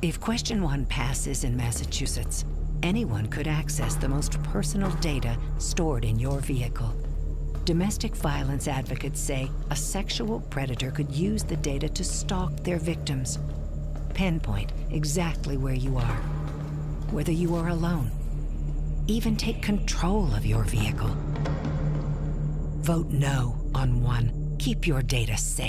If Question 1 passes in Massachusetts, anyone could access the most personal data stored in your vehicle. Domestic violence advocates say a sexual predator could use the data to stalk their victims, pinpoint exactly where you are, whether you are alone, even take control of your vehicle. Vote no on 1. Keep your data safe.